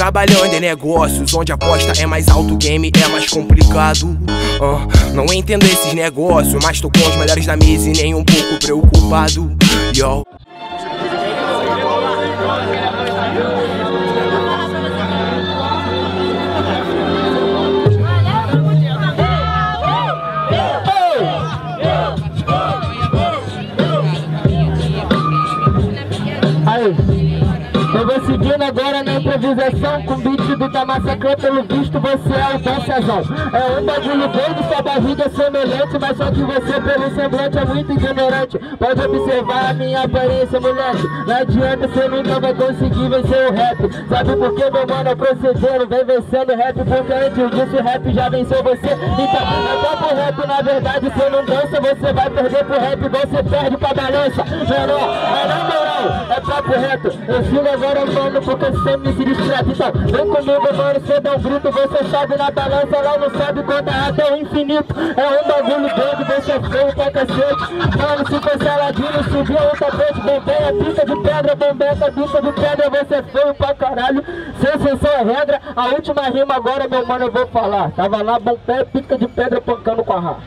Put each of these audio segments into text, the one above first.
trabalhando em negócios onde a aposta é mais alto, o game é mais complicado. Não entendo esses negócios, mas tô com os melhores da mesa e nem um pouco preocupado. Yo. Eu vou seguindo agora na improvisação com o beat do Tá Massacrando. Pelo visto você é o dancezão. É um bagulho doido, sua barriga é semelhante, mas só que você pelo semblante é muito ignorante. Pode observar a minha aparência, moleque. Não adianta, você nunca vai conseguir vencer o rap. Sabe por que, meu mano, é procedendo? Vem vencendo o rap, porque antes disso o rap já venceu você. Então, até pro rap, na verdade, você não dança, você vai perder pro rap, você perde pra balança. Menor, é na moral, é papo reto. Eu sigo agora, mano, porque sempre se distrata. Então, vem comigo, mano, você dá um grito, você sobe na balança, lá não sabe contar até o infinito. É um bagulho doido, você é feio pra cacete. Mano, se fosse Aladino, subiu o tapete, bombeia, pica de pedra, bombeia, bica de pedra, você é feio pra caralho. Sem exceção é regra, a última rima agora, meu mano, eu vou falar. Tava lá, bombeia, pica de pedra, pancando com a rá.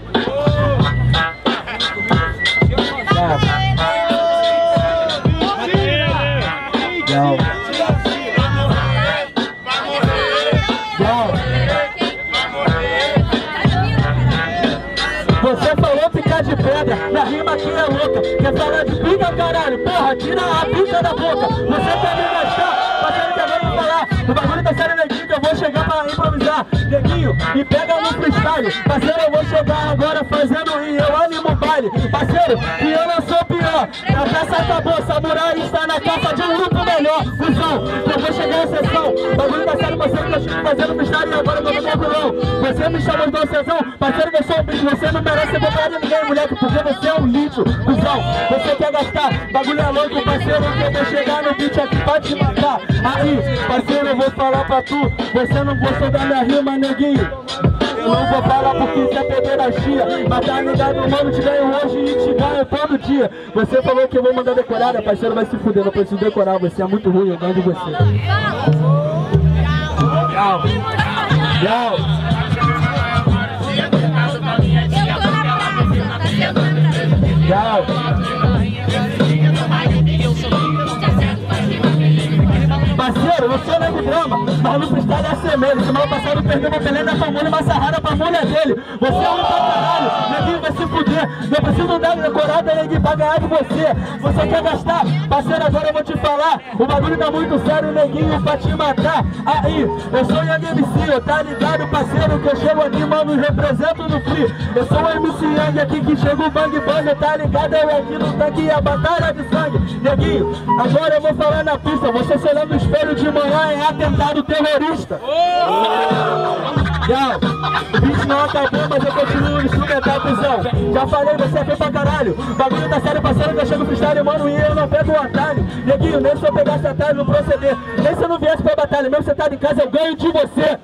Você falou picar de pedra, minha rima aqui é louca. Quer falar de pica, caralho? Porra, tira a pica da boca. Você quer me gastar, parceiro, quer ver me falar. O bagulho tá sério, neguinho, que eu vou chegar pra improvisar. Neguinho, me pega no freestyle. Parceiro, eu vou chegar agora fazendo rir, eu animo o baile. Parceiro, que eu não sou pior. A peça acabou, samurai está na caça de um grupo melhor. Fusão, eu vou chegar em sessão. O bagulho tá sério, parceiro, que eu estou fazendo freestyle e agora eu tô no cabulão. Você me chama de docezão, parceiro, que eu sou um bicho. Você não merece botar de ninguém, moleque, porque você é um lixo. Fusão, você quer gastar, bagulho é louco, parceiro, que eu vou chegar no beat aqui pra te matar. Aí, parceiro, eu vou falar pra tu, você não gostou da minha rima, neguinho. Eu não vou falar porque isso é pederastia, mas tá ligado, mano, te ganho hoje e te ganho todo dia. Você falou que eu vou mandar decorada, parceiro, vai se fuder, não preciso decorar, você é muito ruim, eu ganho de você. Tchau. Tchau. Tchau. Parceiro, eu sou nego drama, mas no freestyle é semelho. Semana passada eu perdi uma pelé da família e uma sarrada pra mulher dele. Você é um pra caralho, neguinho vai se fuder. Não preciso dar decorada, neguinho, pra ganhar de você. Você quer gastar? Parceiro, agora eu vou te falar. O bagulho tá muito sério, neguinho, pra te matar. Aí, eu sou o Young MC, tá ligado, parceiro, que eu chego aqui, mano, e represento no free. Eu sou o MC Young aqui que chega o bang bang, tá ligado? Eu aqui no tanque, a batalha de sangue. Neguinho, agora eu vou falar na pista. Você se olhando no espelho de manhã é atentado terrorista. O beat não acabou, mas eu continuo no instrumental, cuzão. Já falei, você é feio pra caralho. Bagulho tá sério, parceiro, que eu chego freestyle, mano, e eu não pego o atalho. Neguinho, nem se eu pegasse atalho, não proceder. Nem se eu não viesse pra batalha, mesmo sentado em casa, eu ganho de você.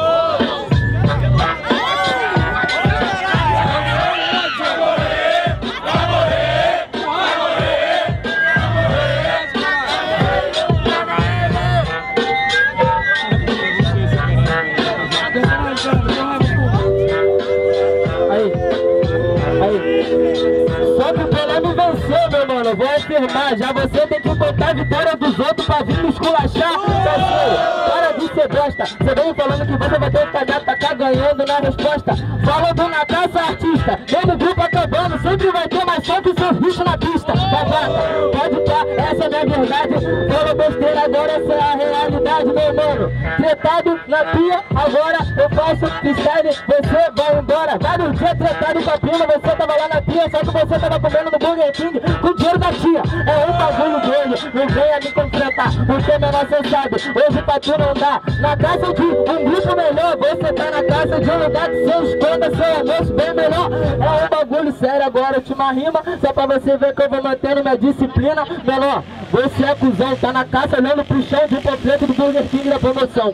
Eu vou afirmar, já você tem que contar a vitória dos outros pra vir me esculachar. Parceiro, para de ser bosta. Você vem falando que você vai ter que tá ganhando na resposta. Falando na caça, artista, mesmo grupo acabando, sempre vai ter mais som que seus bichos na pista. Babaca, pode tá, essa é a minha verdade. Fala besteira, agora essa é a realidade, meu mano. Tretado na pia, agora eu faço freestyle, você vai embora. Vários dias tretado com a prima, você tava lá na pia, só que você tava comendo no Burger King com dinheiro da tia. É um bagulho doido, não venha me confrontar, porque menor cê sabe, hoje pra tu não dá. Na casa de um grupo melhor, você tá na casa de um lugar que você esconda seu almoço bem melhor. É um bagulho sério agora, última rima, só pra você ver que eu vou mantendo minha disciplina. Menor, você é cuzão, tá na caça olhando pro chão de um panfleto do Burger King da promoção.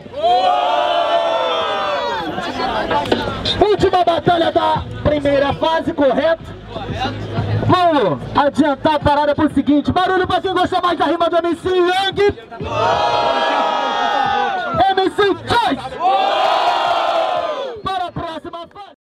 Última batalha da primeira fase, correto? Vamos adiantar a parada pro seguinte. Barulho pra quem gosta mais da rima do MC Young.